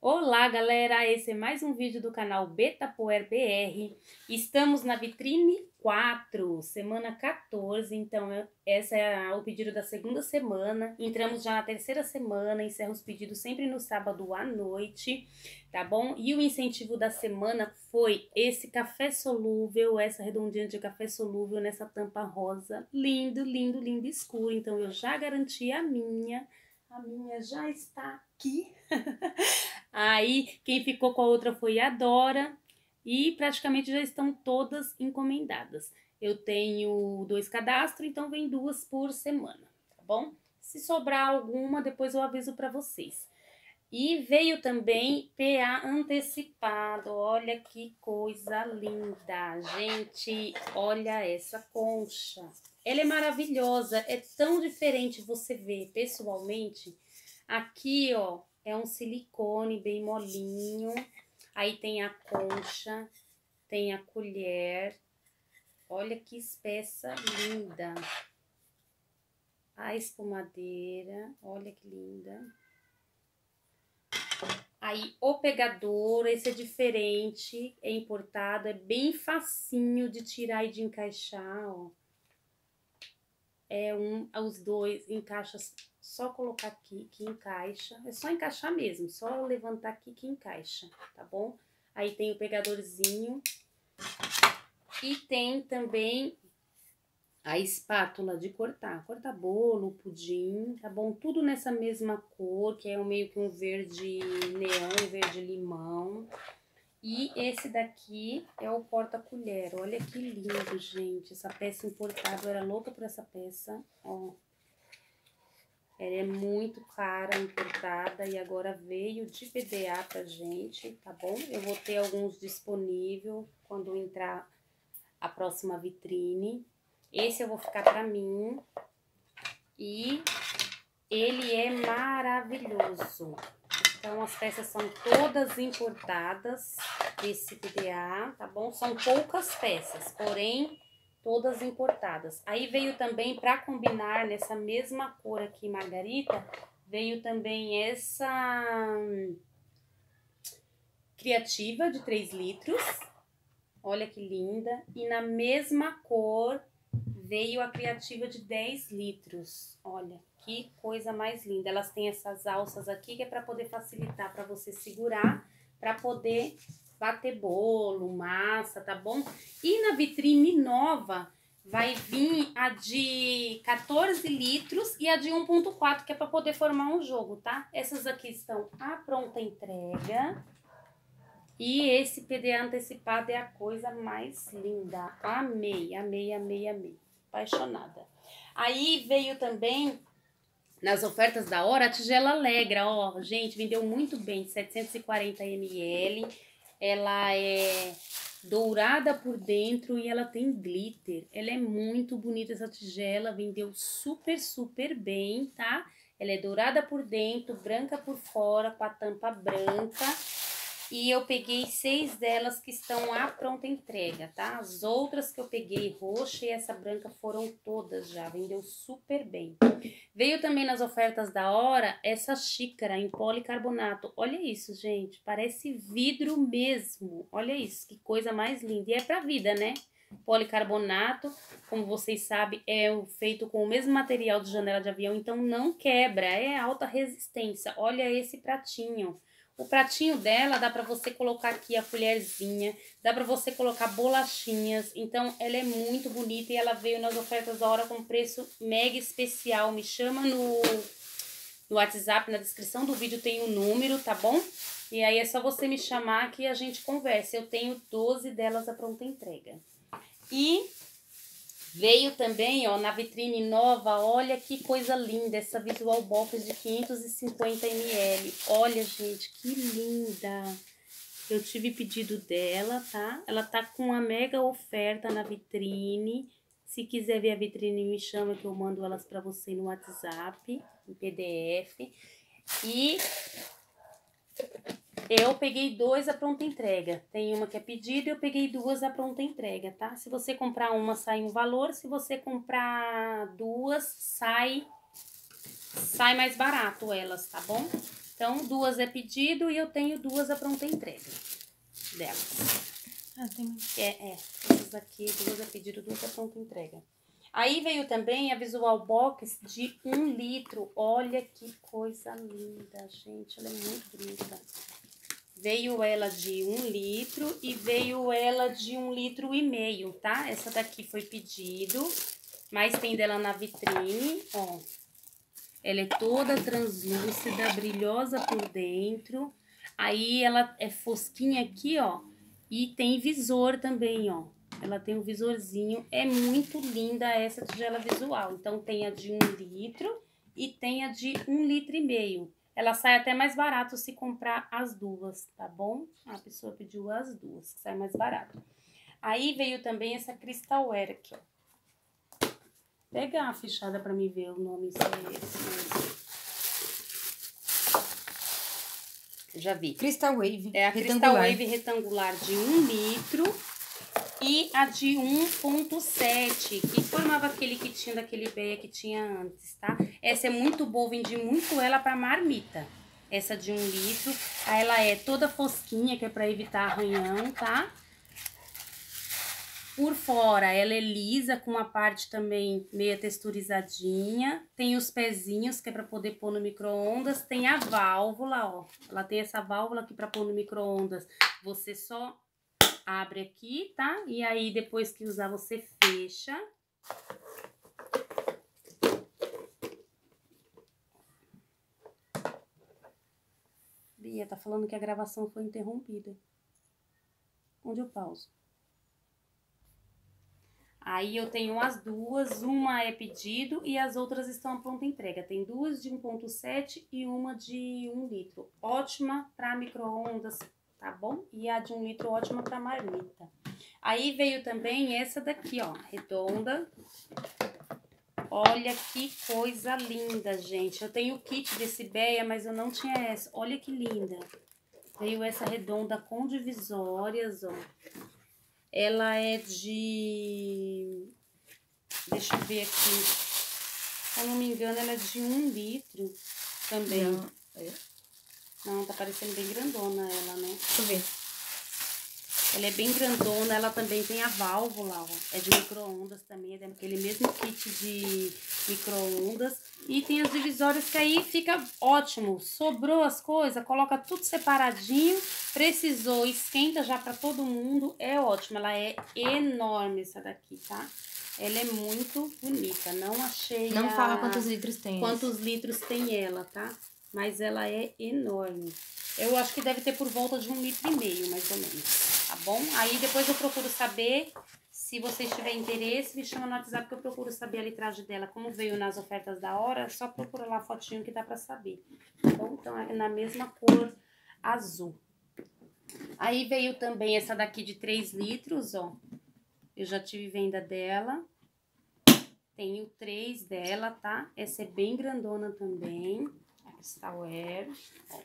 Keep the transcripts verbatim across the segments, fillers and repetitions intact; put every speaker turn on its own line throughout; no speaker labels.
Olá, galera! Esse é mais um vídeo do canal Betapoer B R. Estamos na vitrine quatro, semana quatorze, então essa é o pedido da segunda semana. Entramos já na terceira semana, encerro os pedidos sempre no sábado à noite, tá bom? E o incentivo da semana foi esse café solúvel, essa redondinha de café solúvel nessa tampa rosa. Lindo, lindo, lindo escuro. Então eu já garanti a minha. A minha já está aqui. Aí, quem ficou com a outra foi a Dora. E praticamente já estão todas encomendadas. Eu tenho dois cadastros, então vem duas por semana, tá bom? Se sobrar alguma, depois eu aviso para vocês. E veio também P A antecipado. Olha que coisa linda, gente. Olha essa concha. Ela é maravilhosa, é tão diferente você ver pessoalmente. Aqui, ó, é um silicone bem molinho. Aí tem a concha, tem a colher. Olha que espessa linda. A espumadeira, olha que linda. Aí o pegador, esse é diferente, é importado, é bem facinho de tirar e de encaixar, ó. É um, os dois encaixa, só colocar aqui que encaixa, é só encaixar mesmo, só levantar aqui que encaixa, tá bom? Aí tem o pegadorzinho e tem também a espátula de cortar, cortar bolo, pudim, tá bom? Tudo nessa mesma cor, que é meio que um verde neon, verde limão. E esse daqui é o porta-colher. Olha que lindo, gente. Essa peça importada, eu era louca por essa peça, ó. Ela é muito cara, importada, e agora veio de P D A pra gente, tá bom? Eu vou ter alguns disponível quando entrar a próxima vitrine. Esse eu vou ficar pra mim. E ele é maravilhoso. Então, as peças são todas importadas desse P D A, tá bom? São poucas peças, porém, todas importadas. Aí veio também, para combinar nessa mesma cor aqui, margarita, veio também essa criativa de três litros. Olha que linda. E na mesma cor veio a criativa de dez litros. Olha. Que coisa mais linda. Elas têm essas alças aqui que é para poder facilitar para você segurar, para poder bater bolo, massa, tá bom? E na vitrine nova vai vir a de quatorze litros e a de um ponto quatro, que é para poder formar um jogo, tá? Essas aqui estão à pronta entrega. E esse P D A antecipado é a coisa mais linda. Amei, amei, amei, amei. Apaixonada. Aí veio também nas ofertas da hora, a tigela Alegra, ó, gente, vendeu muito bem, setecentos e quarenta mililitros, ela é dourada por dentro e ela tem glitter, ela é muito bonita essa tigela, vendeu super, super bem, tá? Ela é dourada por dentro, branca por fora, com a tampa branca. E eu peguei seis delas que estão à pronta entrega, tá? As outras que eu peguei, roxa e essa branca, foram todas já, vendeu super bem. Veio também nas ofertas da hora essa xícara em policarbonato. Olha isso, gente, parece vidro mesmo. Olha isso, que coisa mais linda. E é pra vida, né? Policarbonato, como vocês sabem, é feito com o mesmo material de janela de avião, então não quebra, é alta resistência. Olha esse pratinho. O pratinho dela dá pra você colocar aqui a colherzinha, dá pra você colocar bolachinhas, então ela é muito bonita e ela veio nas ofertas da hora com preço mega especial. Me chama no, no WhatsApp, na descrição do vídeo tem o número, tá bom? E aí é só você me chamar que a gente conversa. Eu tenho doze delas à pronta entrega. E veio também, ó, na vitrine nova, olha que coisa linda, essa Visual Box de quinhentos e cinquenta mililitros. Olha, gente, que linda. Eu tive pedido dela, tá? Ela tá com uma mega oferta na vitrine. Se quiser ver a vitrine, me chama que eu mando elas pra você no WhatsApp, em P D F. E eu peguei dois à pronta entrega. Tem uma que é pedido e eu peguei duas à pronta entrega, tá? Se você comprar uma, sai um valor. Se você comprar duas, sai, sai mais barato elas, tá bom? Então, duas é pedido e eu tenho duas a pronta entrega delas.
Ah, tem...
É, é. Essas aqui, duas é pedido, duas a pronta entrega. Aí veio também a Visual Box de um litro. Olha que coisa linda, gente. Ela é muito bonita. Veio ela de um litro e veio ela de um litro e meio, tá? Essa daqui foi pedido, mas tem dela na vitrine, ó. Ela é toda translúcida, brilhosa por dentro. Aí ela é fosquinha aqui, ó. E tem visor também, ó. Ela tem um visorzinho. É muito linda essa tigela visual. Então tem a de um litro e tem a de um litro e meio. Ela sai até mais barato se comprar as duas, tá bom? A pessoa pediu as duas, que sai mais barato. Aí veio também essa Crystalware aqui, ó. Pega a fichada pra me ver o nome, se é esse. Já vi.
Crystal Wave.
É a Crystal Wave retangular de um litro e a de um ponto sete, que formava aquele kitinho daquele beia que tinha antes, tá? Essa é muito boa, vendi muito ela pra marmita. Essa de um litro. Aí ela é toda fosquinha, que é pra evitar arranhão, tá? Por fora, ela é lisa, com uma parte também meio texturizadinha. Tem os pezinhos, que é pra poder pôr no micro-ondas. Tem a válvula, ó. Ela tem essa válvula aqui pra pôr no micro-ondas. Você só abre aqui, tá? E aí, depois que usar, você fecha. Bia, tá falando que a gravação foi interrompida. Onde eu pauso? Aí eu tenho as duas, uma é pedido e as outras estão à pronta entrega. Tem duas de um ponto sete e uma de um litro. Ótima para micro-ondas, tá bom? E a de um litro ótima para marmita. Aí veio também essa daqui, ó, redonda. Olha que coisa linda, gente. Eu tenho o kit desse beia, mas eu não tinha essa. Olha que linda. Veio essa redonda com divisórias, ó. Ela é de... Deixa eu ver aqui. Se eu não me engano, ela é de um litro também.
Não, é.
Não, tá parecendo bem grandona ela, né?
Deixa eu ver.
Ela é bem grandona, ela também tem a válvula, ó. É de micro-ondas também, é daquele mesmo kit de micro-ondas. E tem as divisórias que aí fica ótimo. Sobrou as coisas, coloca tudo separadinho. Precisou, esquenta já pra todo mundo. É ótimo, ela é enorme essa daqui, tá? Ela é muito bonita, não achei
Não
a...
fala quantos litros tem.
Quantos litros tem ela, tá? Mas ela é enorme. Eu acho que deve ter por volta de um litro e meio, mais ou menos, tá bom? Aí depois eu procuro saber, se vocês tiverem interesse, me chama no WhatsApp que eu procuro saber a litragem dela. Como veio nas ofertas da hora, só procura lá a fotinho que dá pra saber, tá bom? Então é na mesma cor azul. Aí veio também essa daqui de três litros, ó. Eu já tive venda dela. Tenho três dela, tá? Essa é bem grandona também. A Crystalware, ó.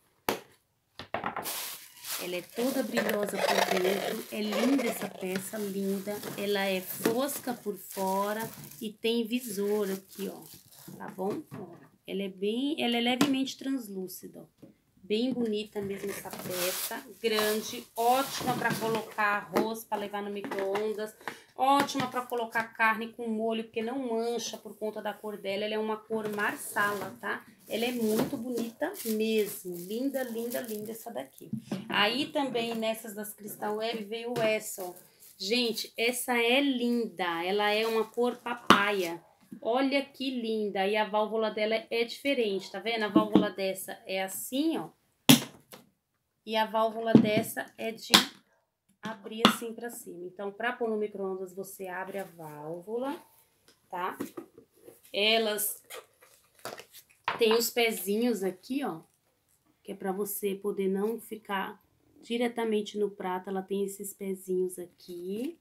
Ela é toda brilhosa por dentro, é linda essa peça, linda. Ela é fosca por fora e tem visor aqui, ó, tá bom? Ó, ela é bem, ela é levemente translúcida, ó. Bem bonita mesmo essa peça, grande, ótima para colocar arroz, para levar no micro-ondas. Ótima para colocar carne com molho, porque não mancha por conta da cor dela. Ela é uma cor marsala, tá? Ela é muito bonita mesmo. Linda, linda, linda essa daqui. Aí também nessas das Crystalware veio essa, ó. Gente, essa é linda. Ela é uma cor papaya. Olha que linda. E a válvula dela é diferente, tá vendo? A válvula dessa é assim, ó. E a válvula dessa é de abrir assim pra cima. Então, pra pôr no micro-ondas, você abre a válvula, tá? Elas têm os pezinhos aqui, ó, que é pra você poder não ficar diretamente no prato. Ela tem esses pezinhos aqui.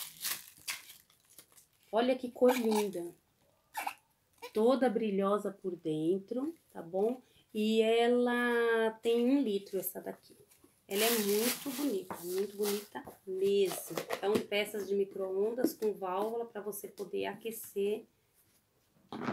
Olha que cor linda. Toda brilhosa por dentro, tá bom? E ela tem um litro, essa daqui. Ela é muito bonita, muito bonita mesmo. Então, peças de micro-ondas com válvula para você poder aquecer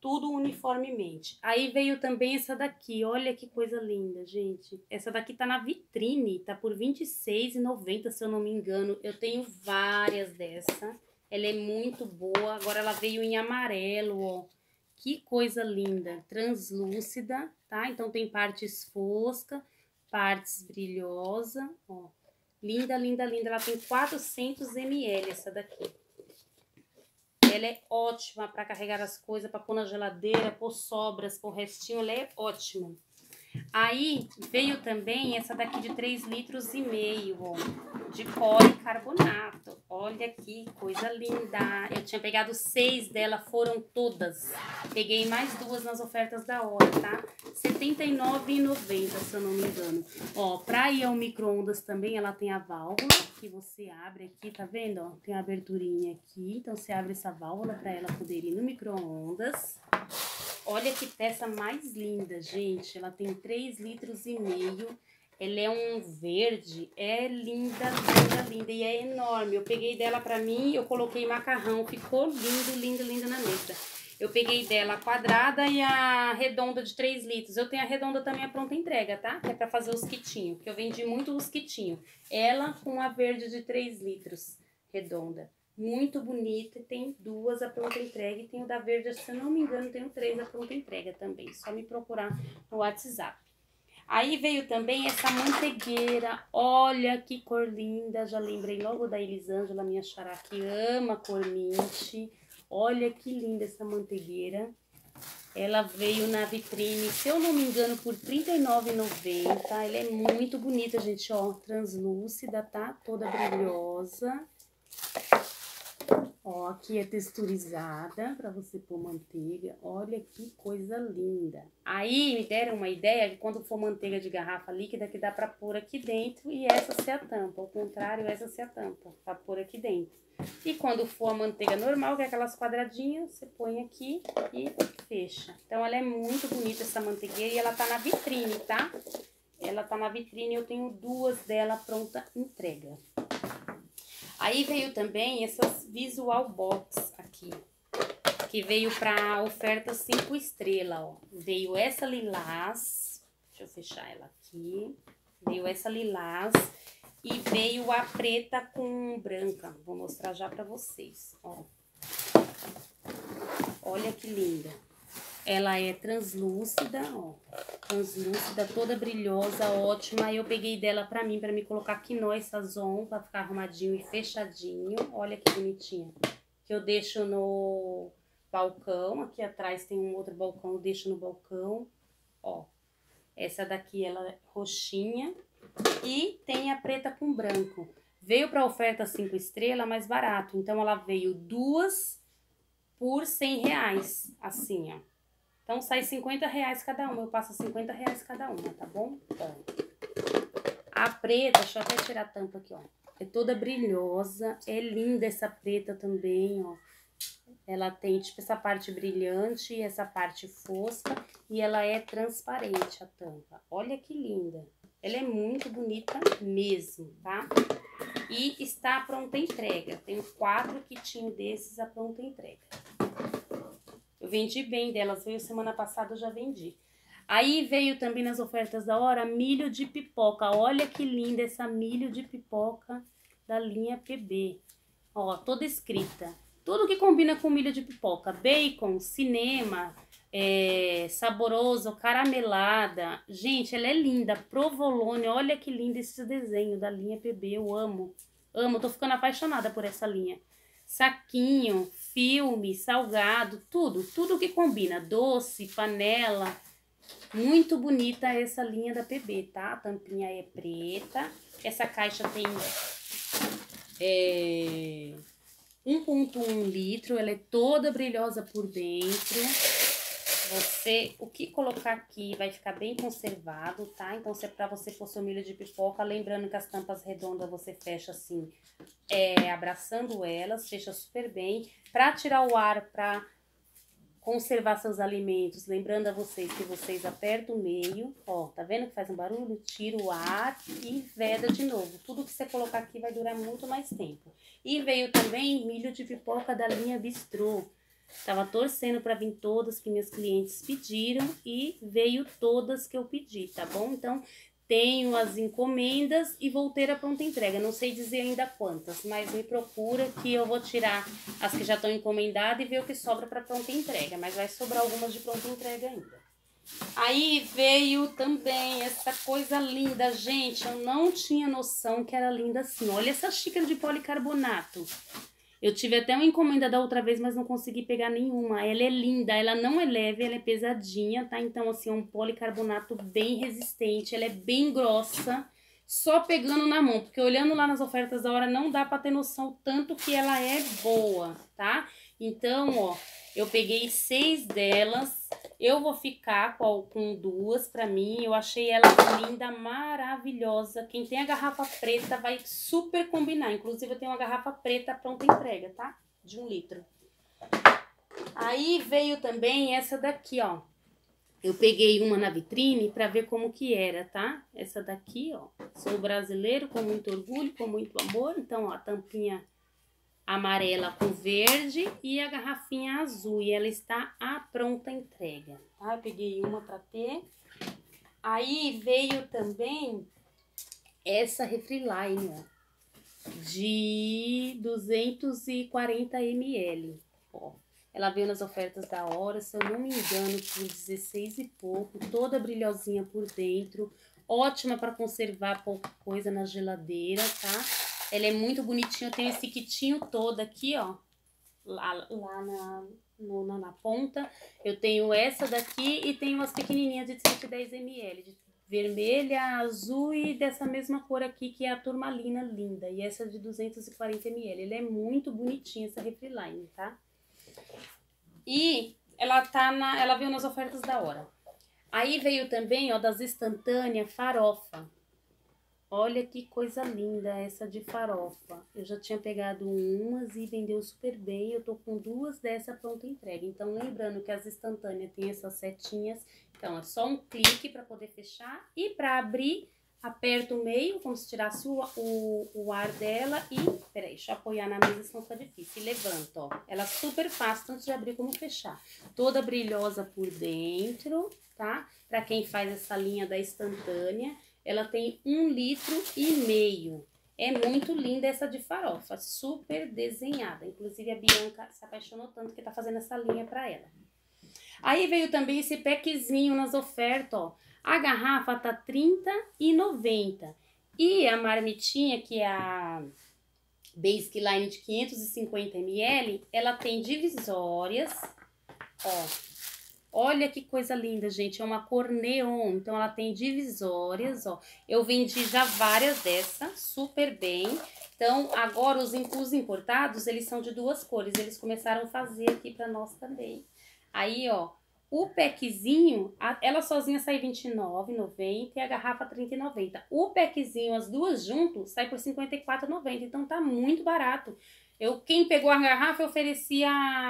tudo uniformemente. Aí veio também essa daqui, olha que coisa linda, gente. Essa daqui tá na vitrine, tá por vinte e seis reais e noventa centavos, se eu não me engano. Eu tenho várias dessa. Ela é muito boa. Agora ela veio em amarelo, ó. Que coisa linda, translúcida, tá? Então tem partes fosca, partes brilhosa, ó. Linda, linda, linda. Ela tem quatrocentos mililitros essa daqui. Ela é ótima para carregar as coisas, para pôr na geladeira, pôr sobras, pôr restinho, ela é ótima. Aí veio também essa daqui de três litros e meio, ó, de policarbonato. Olha que coisa linda. Eu tinha pegado seis dela, foram todas. Peguei mais duas nas ofertas da hora, tá? setenta e nove reais e noventa centavos, se eu não me engano. Ó, pra ir ao micro-ondas também, ela tem a válvula que você abre aqui, tá vendo? Ó, tem a aberturinha aqui, então você abre essa válvula pra ela poder ir no micro-ondas. Olha que peça mais linda, gente. Ela tem três litros e meio. Ela é um verde. É linda, linda, linda. E é enorme. Eu peguei dela pra mim, eu coloquei macarrão. Ficou lindo, lindo, lindo na mesa. Eu peguei dela a quadrada e a redonda de três litros. Eu tenho a redonda também a pronta entrega, tá? Que é pra fazer os quitinhos. Que eu vendi muito os quitinhos. Ela com a verde de três litros, redonda. Muito bonita, tem duas a pronta entrega e tem o da verde, se eu não me engano, tem o três a pronta entrega também. Só me procurar no WhatsApp. Aí veio também essa manteigueira, olha que cor linda, já lembrei logo da Elisângela, minha xará, que ama cor mint. Olha que linda essa manteigueira. Ela veio na vitrine, se eu não me engano, por trinta e nove reais e noventa centavos. Ela é muito bonita, gente, ó, translúcida, tá? Toda brilhosa. Ó, aqui é texturizada pra você pôr manteiga. Olha que coisa linda. Aí me deram uma ideia que quando for manteiga de garrafa líquida, que dá pra pôr aqui dentro e essa ser a tampa. Ao contrário, essa ser a tampa, pra pôr aqui dentro. E quando for a manteiga normal, que é aquelas quadradinhas, você põe aqui e fecha. Então ela é muito bonita essa manteigueira e ela tá na vitrine, tá? Ela tá na vitrine, eu tenho duas dela pronta entrega. Aí veio também essas Visual Box aqui, que veio pra oferta cinco estrelas, ó. Veio essa lilás, deixa eu fechar ela aqui. Veio essa lilás e veio a preta com branca. Vou mostrar já pra vocês, ó. Olha que linda. Ela é translúcida, ó. Translúcida, toda brilhosa, ótima. Eu peguei dela pra mim, pra me colocar quinói sazon, pra ficar arrumadinho e fechadinho. Olha que bonitinha. Que eu deixo no balcão. Aqui atrás tem um outro balcão, eu deixo no balcão. Ó. Essa daqui, ela é roxinha. E tem a preta com branco. Veio pra oferta cinco estrelas, mais barato. Então, ela veio duas por cem reais. Assim, ó. Então, sai cinquenta reais cada uma. Eu passo cinquenta reais cada uma, tá bom? Ó. A preta, deixa eu até tirar a tampa aqui, ó. É toda brilhosa. É linda essa preta também, ó. Ela tem, tipo, essa parte brilhante e essa parte fosca. E ela é transparente, a tampa. Olha que linda. Ela é muito bonita mesmo, tá? E está à pronta entrega. Tenho quatro quitinhos desses à pronta entrega. Eu vendi bem delas, veio semana passada, eu já vendi. Aí veio também nas ofertas da hora milho de pipoca. Olha que linda essa milho de pipoca da linha P B. Ó, toda escrita. Tudo que combina com milho de pipoca. Bacon, cinema, é, saboroso, caramelada. Gente, ela é linda. Provolone, olha que lindo esse desenho da linha P B. Eu amo. Amo, tô ficando apaixonada por essa linha. Saquinho, filme, salgado, tudo, tudo que combina, doce, panela, muito bonita essa linha da P B, tá? A tampinha é preta, essa caixa tem é, um ponto um litro, ela é toda brilhosa por dentro. Você, o que colocar aqui vai ficar bem conservado, tá? Então, se é pra você pôr seu milho de pipoca, lembrando que as tampas redondas você fecha assim, é, abraçando elas, fecha super bem. Pra tirar o ar, pra conservar seus alimentos, lembrando a vocês que vocês apertam o meio, ó, tá vendo que faz um barulho? Tira o ar e veda de novo. Tudo que você colocar aqui vai durar muito mais tempo. E veio também milho de pipoca da linha Bistrô. Tava torcendo pra vir todas que meus clientes pediram e veio todas que eu pedi, tá bom? Então, tenho as encomendas e vou ter a pronta entrega. Não sei dizer ainda quantas, mas me procura que eu vou tirar as que já estão encomendadas e ver o que sobra para pronta entrega. Mas vai sobrar algumas de pronta entrega ainda. Aí veio também essa coisa linda, gente. Eu não tinha noção que era linda assim. Olha essa xícara de policarbonato. Eu tive até uma encomenda da outra vez, mas não consegui pegar nenhuma. Ela é linda, ela não é leve, ela é pesadinha, tá? Então, assim, é um policarbonato bem resistente, ela é bem grossa, só pegando na mão, porque olhando lá nas ofertas da hora não dá pra ter noção o tanto que ela é boa, tá? Então, ó, eu peguei seis delas, eu vou ficar com, com duas pra mim, eu achei ela linda, maravilhosa. Quem tem a garrafa preta vai super combinar, inclusive eu tenho uma garrafa preta pronta entrega, tá? De um litro. Aí veio também essa daqui, ó. Eu peguei uma na vitrine pra ver como que era, tá? Essa daqui, ó. Sou brasileiro com muito orgulho, com muito amor, então, ó, a tampinha amarela com verde e a garrafinha azul, e ela está à pronta entrega, tá? Eu peguei uma para ter. Aí veio também essa Refriline, ó, de duzentos e quarenta mililitros, ó. Ela veio nas ofertas da hora, se eu não me engano, por dezesseis e pouco, toda brilhosinha por dentro, ótima para conservar pouca coisa na geladeira, tá? Ela é muito bonitinha, eu tenho esse kitinho todo aqui, ó, lá, lá na, no, na, na ponta. Eu tenho essa daqui e tenho as pequenininhas de cento e dez mililitros, de vermelha, azul e dessa mesma cor aqui, que é a turmalina linda. E essa de duzentos e quarenta mililitros, ela é muito bonitinha, essa Refriline, tá? E ela, tá na, ela veio nas ofertas da hora. Aí veio também, ó, das instantâneas, farofa. Olha que coisa linda essa de farofa. Eu já tinha pegado umas e vendeu super bem. Eu tô com duas dessa pronta entrega. Então, lembrando que as instantâneas tem essas setinhas. Então, é só um clique para poder fechar. E para abrir, aperta o meio, como se tirasse o, o, o ar dela. E, peraí, deixa eu apoiar na mesa, senão fica difícil. E levanta, ó. Ela é super fácil, tanto de abrir como fechar. Toda brilhosa por dentro, tá? Para quem faz essa linha da instantânea. Ela tem um litro e meio. É muito linda essa de farofa, super desenhada. Inclusive a Bianca se apaixonou tanto que tá fazendo essa linha pra ela. Aí veio também esse packzinho nas ofertas, ó. A garrafa tá trinta e noventa. E a marmitinha, que é a Basic Line de quinhentos e cinquenta mililitros, ela tem divisórias, ó. Olha que coisa linda, gente. É uma cor neon. Então, ela tem divisórias, ó. Eu vendi já várias dessas, super bem. Então, agora os, os importados, eles são de duas cores. Eles começaram a fazer aqui pra nós também. Aí, ó, o packzinho, a, ela sozinha sai vinte e nove reais e noventa centavos e a garrafa trinta e noventa centavos. O packzinho, as duas juntos, sai por cinquenta e quatro reais e noventa centavos. Então, tá muito barato. Eu, quem pegou a garrafa, eu oferecia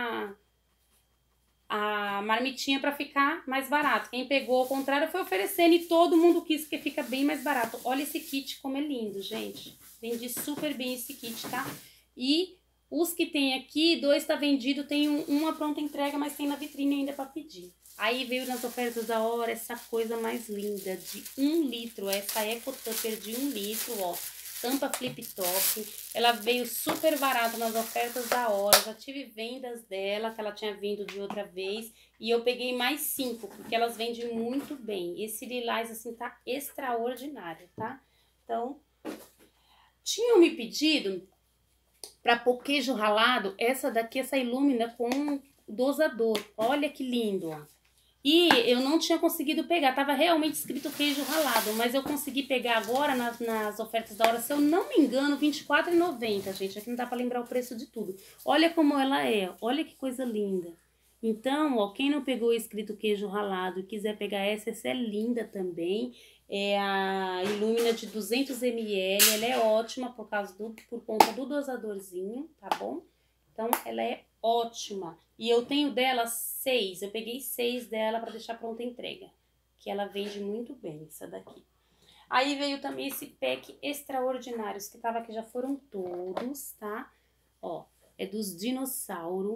a marmitinha para ficar mais barato. Quem pegou ao contrário foi oferecendo e todo mundo quis, que fica bem mais barato. Olha esse kit como é lindo, gente. Vendi super bem esse kit, tá? E os que tem aqui, dois tá vendido, tem um, uma pronta entrega, mas tem na vitrine ainda para pedir. Aí veio nas ofertas da hora essa coisa mais linda de um litro, essa Eco Tupper de um litro, ó. Tampa flip top, ela veio super barata nas ofertas da hora, já tive vendas dela, que ela tinha vindo de outra vez, e eu peguei mais cinco, porque elas vendem muito bem. Esse lilás, assim, tá extraordinário, tá? Então, tinham me pedido pra pôr queijo ralado, essa daqui, essa Illumina com dosador, olha que lindo, ó. E eu não tinha conseguido pegar, tava realmente escrito queijo ralado, mas eu consegui pegar agora nas, nas ofertas da hora, se eu não me engano, vinte e quatro reais e noventa centavos, gente. Aqui não dá pra lembrar o preço de tudo. Olha como ela é, olha que coisa linda. Então, ó, quem não pegou escrito queijo ralado e quiser pegar essa, essa é linda também. É a Illumina de duzentos mililitros, ela é ótima por causa do, por conta do dosadorzinho, tá bom? Então, ela é ótima. E eu tenho dela seis. Eu peguei seis dela para deixar pronta a entrega. Que ela vende muito bem, essa daqui. Aí veio também esse pack extraordinários, que tava aqui, já foram todos, tá? Ó, é dos dinossauros.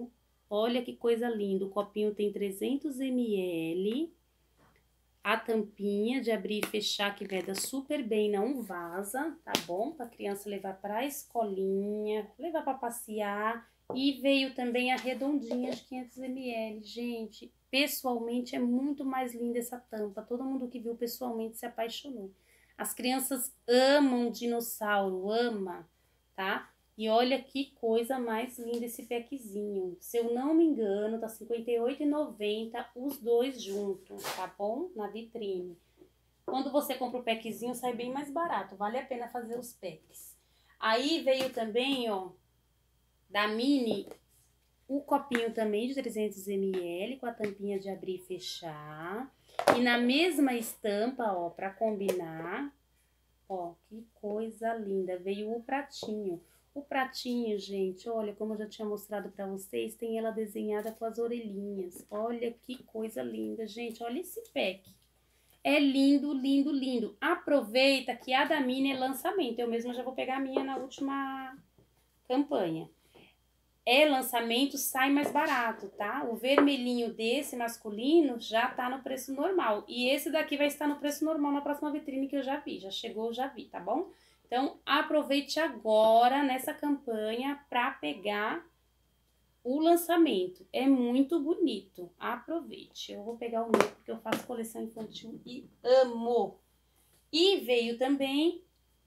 Olha que coisa linda, o copinho tem trezentos mililitros. A tampinha de abrir e fechar que veda super bem, não vaza, tá bom? Pra criança levar pra escolinha, levar pra passear. E veio também a redondinha de quinhentos mililitros. Gente, pessoalmente é muito mais linda essa tampa. Todo mundo que viu pessoalmente se apaixonou. As crianças amam dinossauro, ama, tá? E olha que coisa mais linda esse packzinho. Se eu não me engano, tá cinquenta e oito reais e noventa centavos os dois juntos, tá bom? Na vitrine. Quando você compra o packzinho, sai bem mais barato. Vale a pena fazer os packs. Aí veio também, ó, da Mini, o copinho também de trezentos mililitros, com a tampinha de abrir e fechar. E na mesma estampa, ó, pra combinar, ó, que coisa linda. Veio o pratinho. O pratinho, gente, olha, como eu já tinha mostrado pra vocês, tem ela desenhada com as orelhinhas. Olha que coisa linda, gente. Olha esse pack. É lindo, lindo, lindo. Aproveita que a da Mini é lançamento. Eu mesma já vou pegar a minha na última campanha. É lançamento, sai mais barato, tá? O vermelhinho desse masculino já tá no preço normal. E esse daqui vai estar no preço normal na próxima vitrine que eu já vi. Já chegou, já vi, tá bom? Então, aproveite agora nessa campanha para pegar o lançamento. É muito bonito. Aproveite. Eu vou pegar o meu porque eu faço coleção infantil e amo. E veio também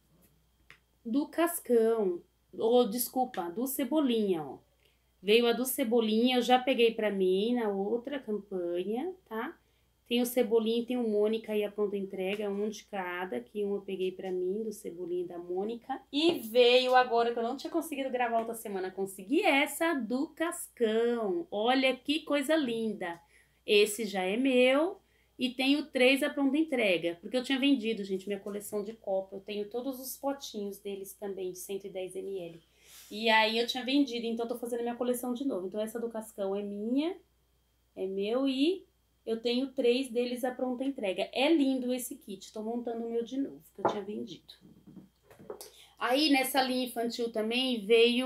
do Cascão. Ou, desculpa, do Cebolinha, ó. Veio a do Cebolinha, eu já peguei para mim na outra campanha, tá? Tem o Cebolinha e tem o Mônica aí a pronta entrega, um de cada, que um eu peguei pra mim, do Cebolinha e da Mônica. E veio agora, que eu não tinha conseguido gravar outra semana, consegui essa do Cascão. Olha que coisa linda. Esse já é meu e tenho três a pronta entrega, porque eu tinha vendido, gente, minha coleção de copo. Eu tenho todos os potinhos deles também, de cento e dez mililitros. E aí eu tinha vendido, então eu tô fazendo minha coleção de novo. Então essa do Cascão é minha, é meu e... eu tenho três deles à pronta entrega. É lindo esse kit. Tô montando o meu de novo, que eu tinha vendido. Aí, nessa linha infantil também, veio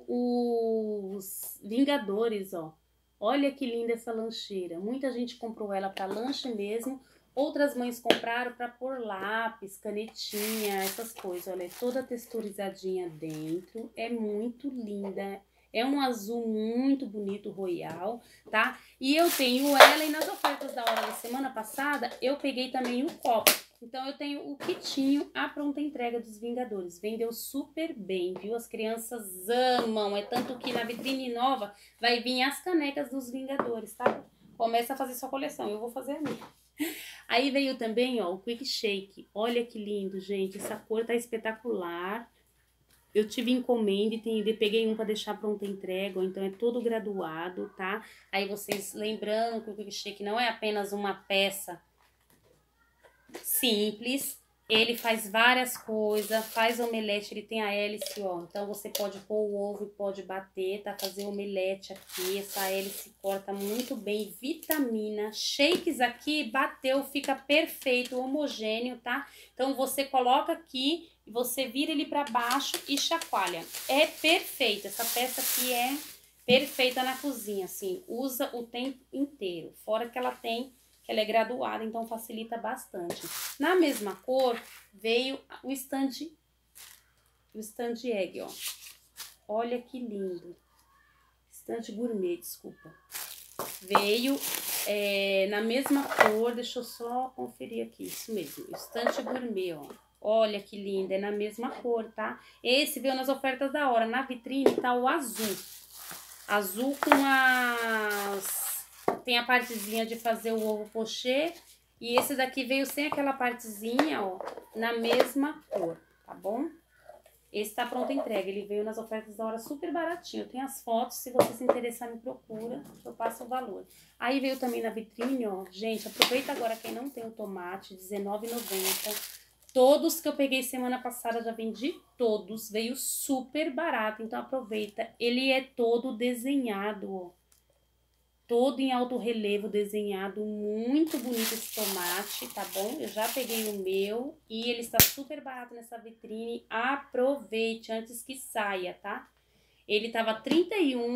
os Vingadores, ó. Olha que linda essa lancheira. Muita gente comprou ela para lanche mesmo. Outras mães compraram para pôr lápis, canetinha, essas coisas. Olha, é toda texturizadinha dentro. É muito linda. É um azul muito bonito, royal, tá? E eu tenho ela, e nas ofertas da hora da semana passada, eu peguei também o copo. Então, eu tenho o kitinho, a pronta entrega dos Vingadores. Vendeu super bem, viu? As crianças amam. É tanto que na vitrine nova vai vir as canecas dos Vingadores, tá? Começa a fazer sua coleção, eu vou fazer a minha. Aí veio também, ó, o Quick Shake. Olha que lindo, gente. Essa cor tá espetacular. Eu tive encomenda e tem, peguei um para deixar pronta entrega, ou então é todo graduado, tá? Aí vocês lembrando que o Quick Shake não é apenas uma peça simples, ele faz várias coisas, faz omelete, ele tem a hélice, ó. Então você pode pôr o ovo e pode bater, tá? Fazer omelete aqui, essa hélice corta muito bem, vitamina. Shakes aqui, bateu, fica perfeito, homogêneo, tá? Então você coloca aqui e você vira ele para baixo e chacoalha. É perfeito, essa peça aqui é perfeita na cozinha, assim, usa o tempo inteiro. Fora que ela tem, que ela é graduada, então facilita bastante. Na mesma cor, veio o stand, o stand egg, ó. Olha que lindo. Stand gourmet, desculpa. Veio é, na mesma cor, deixa eu só conferir aqui, isso mesmo, stand gourmet, ó. Olha que linda, é na mesma cor, tá? Esse veio nas ofertas da hora. Na vitrine tá o azul. Azul com as... tem a partezinha de fazer o ovo pochê. E esse daqui veio sem aquela partezinha, ó. Na mesma cor, tá bom? Esse tá pronto a entrega. Ele veio nas ofertas da hora super baratinho. Eu tenho as fotos, se você se interessar, me procura. Eu passo o valor. Aí veio também na vitrine, ó. Gente, aproveita agora quem não tem o tomate, dezenove reais e noventa centavos. Todos que eu peguei semana passada, já vendi todos. Veio super barato, então aproveita. Ele é todo desenhado, ó. Todo em alto relevo desenhado. Muito bonito esse tomate, tá bom? Eu já peguei o meu e ele está super barato nessa vitrine. Aproveite antes que saia, tá? Ele tava trinta e um,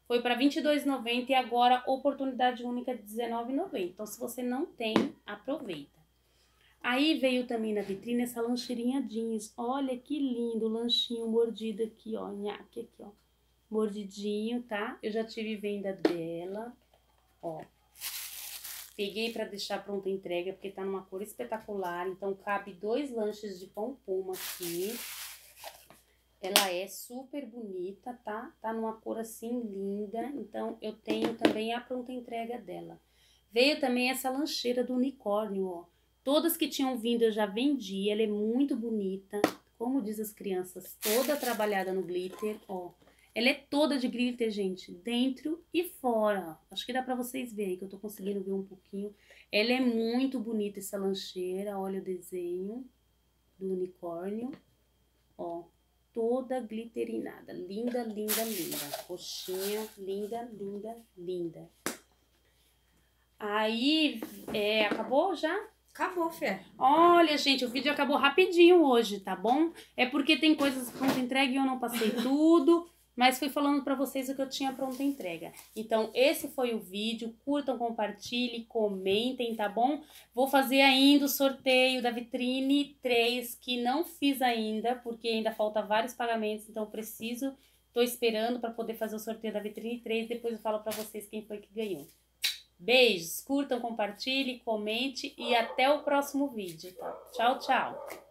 Foi para vinte e dois reais e noventa centavos e agora oportunidade única de dezenove reais e noventa centavos. Então, se você não tem, aproveita. Aí veio também na vitrine essa lancheirinha jeans. Olha que lindo, lanchinho mordido aqui, ó. Nhaque aqui, ó. Mordidinho, tá? Eu já tive venda dela, ó. Peguei pra deixar pronta a entrega, porque tá numa cor espetacular. Então, cabe dois lanches de pão puma aqui. Ela é super bonita, tá? Tá numa cor assim linda. Então, eu tenho também a pronta entrega dela. Veio também essa lancheira do unicórnio, ó. Todas que tinham vindo eu já vendi. Ela é muito bonita. Como diz as crianças, toda trabalhada no glitter, ó. Ela é toda de glitter, gente, dentro e fora. Acho que dá pra vocês verem, que eu tô conseguindo ver um pouquinho. Ela é muito bonita, essa lancheira. Olha o desenho do unicórnio. Ó, toda glitterinada. Linda, linda, linda. Coxinha, linda, linda, linda. Aí, é, acabou já?
Acabou, Fê.
Olha, gente, o vídeo acabou rapidinho hoje, tá bom? É porque tem coisas pronta entrega e eu não passei tudo, mas fui falando pra vocês o que eu tinha pronta entrega. Então, esse foi o vídeo. Curtam, compartilhem, comentem, tá bom? Vou fazer ainda o sorteio da vitrine três, que não fiz ainda, porque ainda falta vários pagamentos, então eu preciso, tô esperando pra poder fazer o sorteio da vitrine três, depois eu falo pra vocês quem foi que ganhou. Beijos, curtam, compartilhem, comente e até o próximo vídeo, tá? Tchau, tchau!